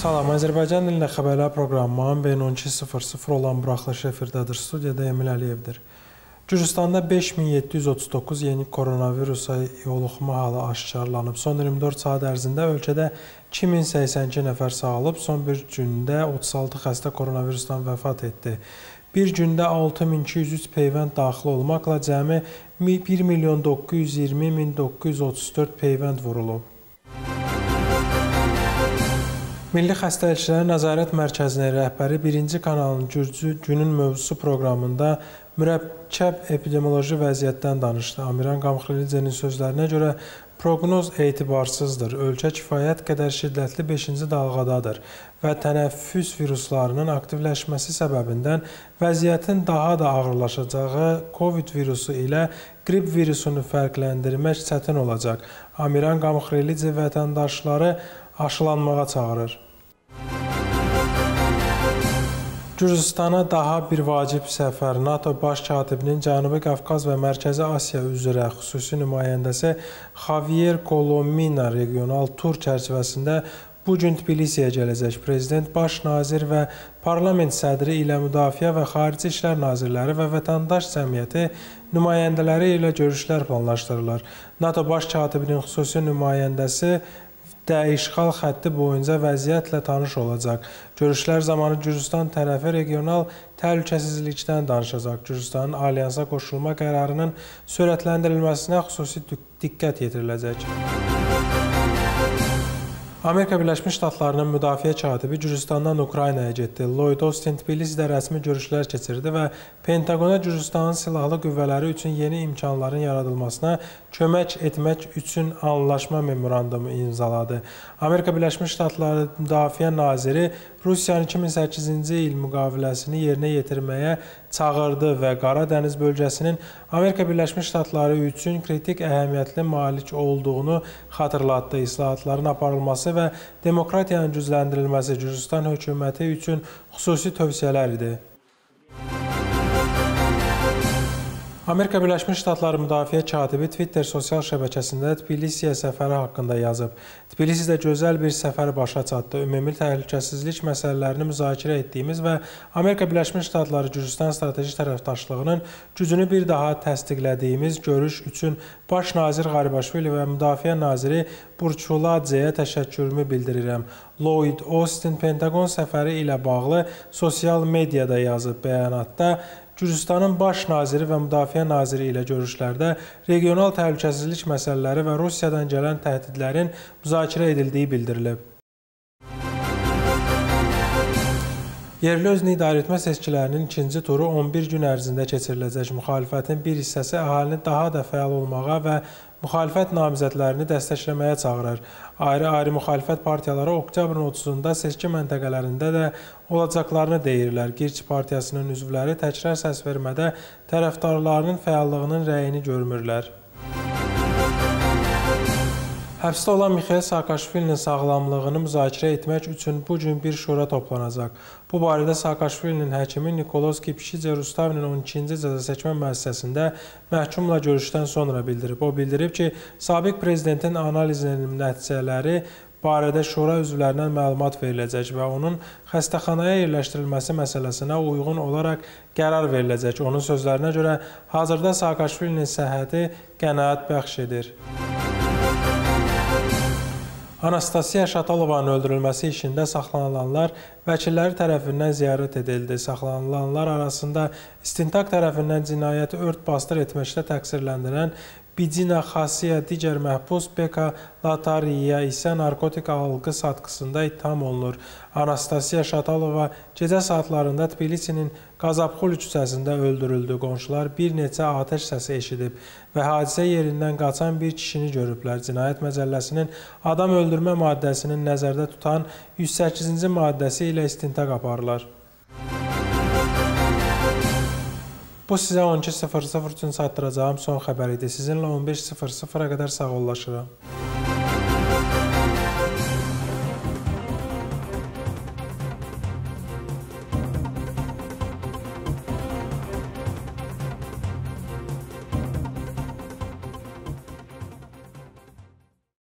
Salam, Azərbaycan dilində xəbərlər proqramının B12.00 olan buraxılışı efirdədir. Studiyada Emil Əliyevdir. Gürcüstanda 5739 yeni koronavirusa yoluxma halı aşkarlanıb. Son 24 saat ərzində ölkədə 2082 nəfər sağalıb. Son bir gündə 36 xəstə koronavirusdan vəfat etdi. Bir gündə 6203 peyvənd daxil olmaqla cəmi 1.920.934 peyvənd vurulub. Milli Xəstəliklərin Nəzarət Mərkəzinin rəhbəri 1-ci kanalın Gürcü günün mövzusu proqramında mürəkkəb epidemioloji vəziyyətdən danışdı. Amiran Qamxılicenin sözlərinə görə proqnoz etibarsızdır. Ölkə kifayət qədər şiddətli 5-ci dalğadadır və tənəffüs viruslarının aktivləşməsi səbəbindən vəziyyətin daha da ağırlaşacağı COVID virusu ilə qrip virusunu fərqləndirmək çətin olacaq. Amiran Qamxılice vətəndaşları aşılanmağa çağırır. Gürcüstana daha bir vacib səfər NATO Baş Katibinin Cənubi Qafqaz və Mərkəzi Asiya üzrə xüsusi nümayəndəsi Javier Colomina regional tur çərçivəsində bugün Tbilisiyə gələcək. Prezident, baş nazir və parlament sədri ilə müdafiə və xarici işlər nazirləri və vətəndaş cəmiyyəti nümayəndələri ilə görüşlər planlaşdırılır. NATO Baş Katibinin xüsusi nümayəndəsi də işğal xətti boyunca vəziyyətlə tanış olacaq. Görüşlər zamanı Gürcüstan tərəfi regional təhlükəsizlikdən danışacaq. Gürcüstanın alyansa qoşulma qərarının sürətləndirilməsinə xüsusi diqqət yetiriləcək. Amerika Birləşmiş Ştatlarının müdafiə katibi Gürcüstandan Ukraynaya getdi. Lloyd Austin Tbilisidə rəsmi görüşlər keçirdi və Pentaqona Gürcüstanın silahlı qüvvələri üçün yeni imkanların yaradılmasına kömək etmək üçün anlaşma memorandumu imzaladı. Amerika Birləşmiş Ştatları Müdafiə Naziri Rusiyanın 2008-ci il müqaviləsini yerinə yetirməyə çağırdı və Qara Dəniz bölgəsinin Amerika Birləşmiş Ştatları üçün kritik əhəmiyyətli malik olduğunu xatırlatdı. İslahatların aparılması və demokratiyanın gücləndirilməsi Gürcüstan hökuməti üçün xüsusi tövsiyələr idi. Amerika Birləşmiş Ştatları Müdafiə Katibi Twitter sosial şəbəkəsində Tbilisiyə səfəri haqqında yazıb. Tbilisidə gözəl bir səfər başa çatdı. Ümumi təhlükəsizlik məsələlərini müzakirə etdiyimiz və Amerika Birləşmiş Ştatları Gürcüstan strateji tərəfdaşlığının gücünü bir daha təsdiqlədiyimiz görüş üçün Baş nazir Qaribaşvili və Müdafiə naziri Burçuladzeyə təşəkkürümü bildirirəm. Lloyd Austin Pentaqon səfəri ilə bağlı sosial mediada yazıb. Bəyanatda Gürcüstanın baş naziri və müdafiə naziri ilə görüşlərdə regional təhlükəsizlik məsələləri və Rusiyadan gələn təhdidlərin müzakirə edildiyi bildirilib. Yerli özünü idarəetmə seçkilərinin ikinci turu 11 gün ərzində keçiriləcək. Müxalifətin bir hissəsi əhalini daha da fəal olmağa və müxalifət namizədlərini dəstəkləməyə çağırır. Ayrı-ayrı müxalifət partiyaları oktyabrın 30-da seçki məntəqələrində də olacaqlarını deyirlər. Girç partiyasının üzvləri təkrar səs vermədə tərəfdarlarının fəallığının rəyini görmürlər. Həbsdə olan Mixail Saakashvilinin sağlamlığını müzakirə etmək üçün bugün bir şura toplanacaq. Bu barədə Saakashvilinin həkimi Nikolos Kipşidze Rustavinin 12-ci cəzaçəkmə müəssisəsində məhkumla görüşdən sonra bildirib. O bildirib ki, sabiq prezidentin analizinin nəticələri barədə şura üzvlərindən məlumat veriləcək və onun xəstəxanaya yerləşdirilməsi məsələsinə uyğun olaraq qərar veriləcək. Onun sözlərinə görə hazırda Saakashvilinin səhhəti qənaət bəxş edir. Anastasiya Şatalovanın öldürülməsi işində saxlanılanlar vəkilləri tərəfindən ziyarət edildi. Saxlanılanlar arasında istintaq tərəfindən cinayəti ört-basdır etməkdə təqsirləndirən Bidina Xasiya, digər məhbus Beka Latariya isə narkotik algı satqısında ittiham olunur. Anastasiya Şatalova gecə saatlarında Tbilisinin Qazapxul küçəsində öldürüldü. Qonşular bir neçə atəş səsi eşidib və hadisə yerindən qaçan bir kişini görüblər. Cinayət Məcəlləsinin adam öldürmə maddəsinin nəzərdə tutan 108-ci maddəsi ilə istintaq aparılır. Bu sizə 12.00 üçün çatdıracağım son xəbər idi. Sizinlə 15.00-a qədər sağollaşıram.